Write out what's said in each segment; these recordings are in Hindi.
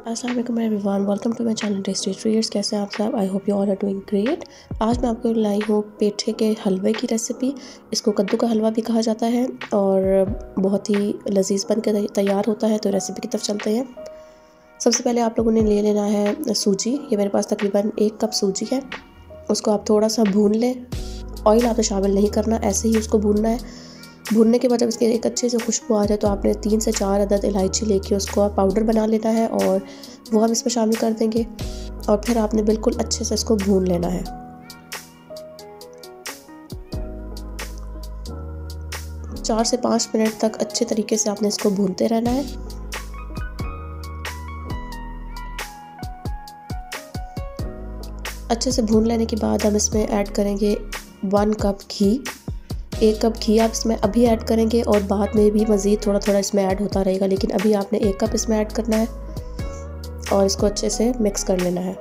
अस्सलाम वालेकुम everyone, welcome to my channel tasty treats. कैसे हैं आप सब? I hope you all are doing great. आज मैं आपको लाई हूँ पेठे के हलवे की रेसिपी। इसको कद्दू का हलवा भी कहा जाता है और बहुत ही लजीज बन के तैयार होता है। तो रेसिपी की तरफ चलते हैं। सबसे पहले आप लोगों ने ले लेना है सूजी। ये मेरे पास तकरीबन 1 कप सूजी है। उसको आप थोड़ा सा भून लें। ऑयल आपने शामिल नहीं करना, ऐसे ही उसको भूनना है। भूनने के बाद जब इसके एक अच्छे से खुशबू आ जाए तो आपने 3 से 4 अदद इलायची लेके उसको आप पाउडर बना लेना है और वो हम इसमें शामिल कर देंगे। और फिर आपने बिल्कुल अच्छे से इसको भून लेना है। 4 से 5 मिनट तक अच्छे तरीके से आपने इसको भूनते रहना है। अच्छे से भून लेने के बाद हम इसमें ऐड करेंगे 1 कप घी। 1 कप घी आप इसमें अभी ऐड करेंगे और बाद में भी मज़ीद थोड़ा थोड़ा इसमें ऐड होता रहेगा, लेकिन अभी आपने 1 कप इसमें ऐड करना है और इसको अच्छे से मिक्स कर लेना है।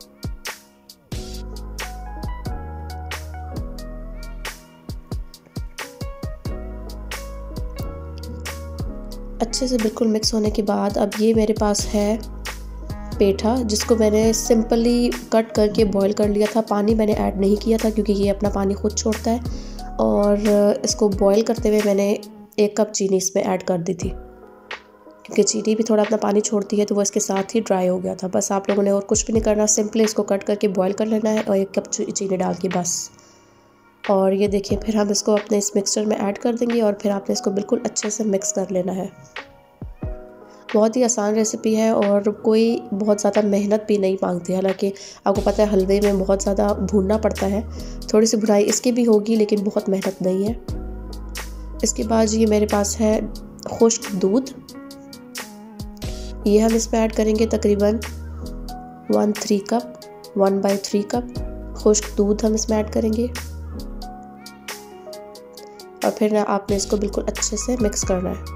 अच्छे से बिल्कुल मिक्स होने के बाद अब ये मेरे पास है पेठा, जिसको मैंने सिंपली कट करके बॉईल कर लिया था। पानी मैंने ऐड नहीं किया था क्योंकि ये अपना पानी खुद छोड़ता है। और इसको बॉईल करते हुए मैंने 1 कप चीनी इसमें ऐड कर दी थी, क्योंकि चीनी भी थोड़ा अपना पानी छोड़ती है, तो वो इसके साथ ही ड्राई हो गया था। बस आप लोगों ने और कुछ भी नहीं करना, सिंपली इसको कट करके बॉईल कर लेना है और 1 कप चीनी डाल के बस। और ये देखिए, फिर हम इसको अपने इस मिक्सचर में ऐड कर देंगे और फिर आपने इसको बिल्कुल अच्छे से मिक्स कर लेना है। बहुत ही आसान रेसिपी है और कोई बहुत ज़्यादा मेहनत भी नहीं मांगती। हालांकि आपको पता है हलवे में बहुत ज़्यादा भूनना पड़ता है, थोड़ी सी भुनाई इसकी भी होगी लेकिन बहुत मेहनत नहीं है। इसके बाद ये मेरे पास है खुश्क दूध। ये हम इसमें ऐड करेंगे तकरीबन 1/3 कप खुश्क दूध हम इसमें ऐड करेंगे और फिर आपने इसको बिल्कुल अच्छे से मिक्स करना है।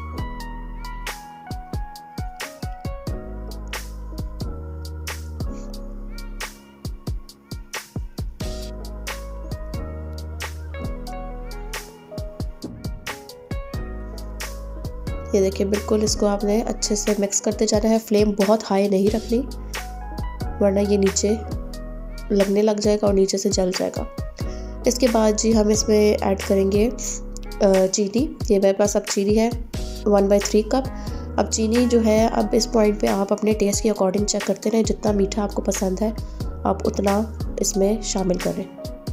ये देखिए, बिल्कुल इसको आपने अच्छे से मिक्स करते जाना है। फ्लेम बहुत हाई नहीं रखनी, वरना ये नीचे लगने लग जाएगा और नीचे से जल जाएगा। इसके बाद जी हम इसमें ऐड करेंगे चीनी। ये मेरे पास अब चीनी है 1/3 कप। अब चीनी जो है, अब इस पॉइंट पे आप अपने टेस्ट के अकॉर्डिंग चेक करते रहें। जितना मीठा आपको पसंद है आप उतना इसमें शामिल करें।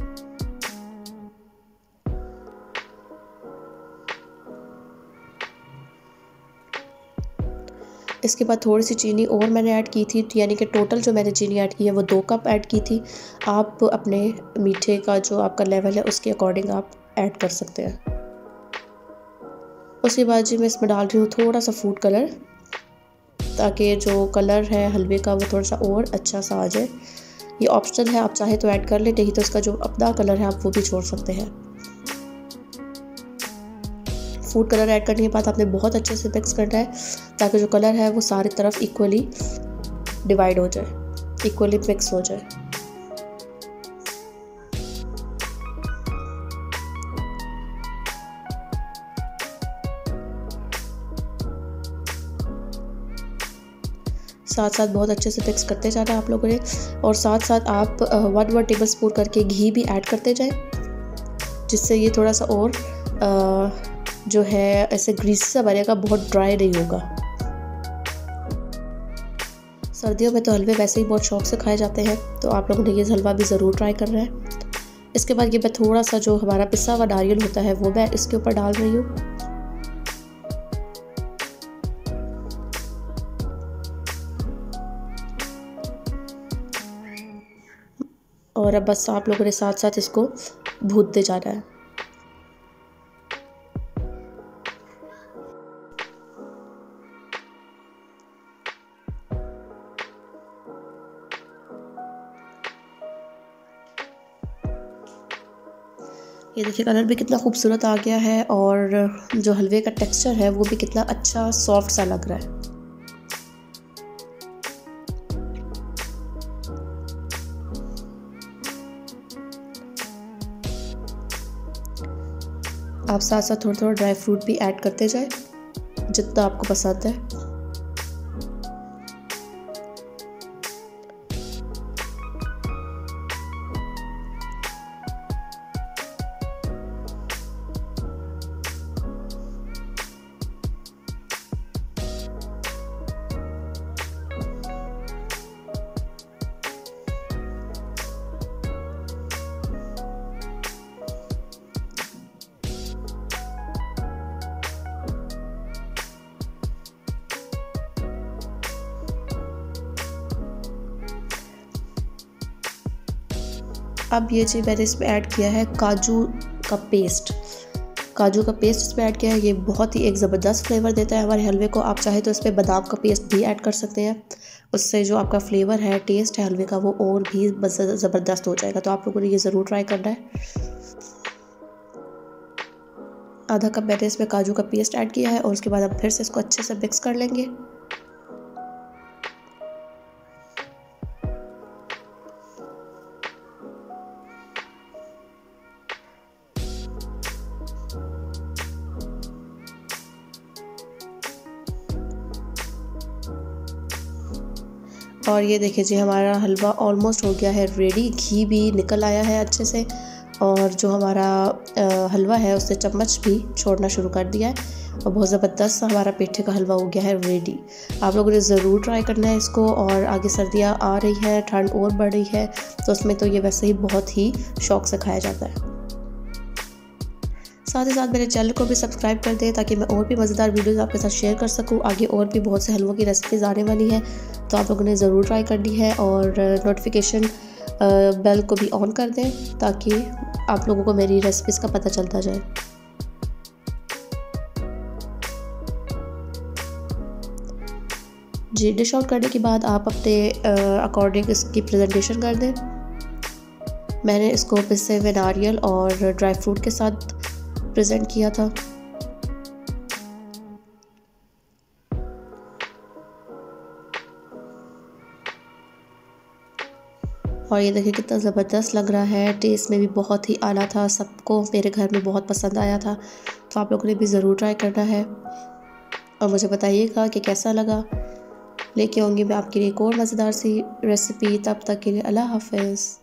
इसके बाद थोड़ी सी चीनी और मैंने ऐड की थी, यानी कि टोटल जो मैंने चीनी ऐड की है वो 2 कप ऐड की थी। आप अपने मीठे का जो आपका लेवल है उसके अकॉर्डिंग आप ऐड कर सकते हैं। उसके बाद जी मैं इसमें डाल रही हूँ थोड़ा सा फूड कलर, ताकि जो कलर है हलवे का वो थोड़ा सा और अच्छा सा आ जाए। ये ऑप्शनल है, आप चाहे तो ऐड कर लें, नहीं तो इसका जो अपना कलर है आप वो भी छोड़ सकते हैं। फूड कलर ऐड करने के बाद आपने बहुत अच्छे से मिक्स करना है, ताकि जो कलर है वो सारी तरफ इक्वली डिवाइड हो जाए, इक्वली मिक्स हो जाए। साथ साथ बहुत अच्छे से मिक्स करते जाना आप लोगों ने। और साथ साथ आप 1 टेबल स्पून करके घी भी ऐड करते जाएं, जिससे ये थोड़ा सा और जो है ऐसे ग्रीसी सा बनेगा, बहुत ड्राई नहीं होगा। सर्दियों में तो हलवे वैसे ही बहुत शौक से खाए जाते हैं, तो आप लोगों ने ये हलवा भी ज़रूर ट्राई करना है। इसके बाद ये मैं थोड़ा सा जो हमारा पिसा हुआ नारियल होता है वो मैं इसके ऊपर डाल रही हूँ। और अब बस आप लोगों ने साथ साथ इसको भूनते जाना है। ये देखिए, कलर भी कितना खूबसूरत आ गया है और जो हलवे का टेक्सचर है वो भी कितना अच्छा सॉफ्ट सा लग रहा है। आप साथ साथ थोड़ा थोड़ा ड्राई फ्रूट भी ऐड करते जाए, जितना आपको पसंद है। अब ये जी मैंने इसमें ऐड किया है काजू का पेस्ट। काजू का पेस्ट इसमें ऐड किया है। ये बहुत ही एक ज़बरदस्त फ्लेवर देता है हमारे हलवे को। आप चाहे तो इसमें बादाम का पेस्ट भी ऐड कर सकते हैं, उससे जो आपका फ्लेवर है, टेस्ट है हलवे का, वो और भी ज़बरदस्त हो जाएगा। तो आप लोगों ने ये ज़रूर ट्राई करना है। आधा कप मैंने इसमें काजू का पेस्ट ऐड किया है और उसके बाद हम फिर से इसको अच्छे से मिक्स कर लेंगे। और ये देखिए जी हमारा हलवा ऑलमोस्ट हो गया है रेडी। घी भी निकल आया है अच्छे से और जो हमारा हलवा है उससे चम्मच भी छोड़ना शुरू कर दिया है और बहुत ज़बरदस्त हमारा पेठे का हलवा हो गया है रेडी। आप लोगों ने ज़रूर ट्राई करना है इसको। और आगे सर्दियाँ आ रही है, ठंड और बढ़ रही है, तो उसमें तो ये वैसे ही बहुत ही शौक़ से खाया जाता है। साथ ही साथ मेरे चैनल को भी सब्सक्राइब कर दें ताकि मैं और भी मज़ेदार वीडियोस आपके साथ शेयर कर सकूं। आगे और भी बहुत से हलवों की रेसिपीज़ आने वाली हैं, तो आप लोगों ने ज़रूर ट्राई करनी है। और नोटिफिकेशन बेल को भी ऑन कर दें ताकि आप लोगों को मेरी रेसिपीज़ का पता चलता जाए। जी डिश आउट करने के बाद आप अपने अकॉर्डिंग इसकी प्रेजेंटेशन कर दें। मैंने इसको पिसे हुए नारियल और ड्राई फ्रूट के साथ प्रेजेंट किया था। और ये देखिए कितना ज़बरदस्त लग रहा है, टेस्ट में भी बहुत ही आला था, सबको मेरे घर में बहुत पसंद आया था। तो आप लोगों ने भी ज़रूर ट्राई करना है और मुझे बताइएगा कि कैसा लगा। लेके आऊँगी मैं आपके लिए एक और मज़ेदार सी रेसिपी। तब तक के लिए अल्लाह हाफ़िज़।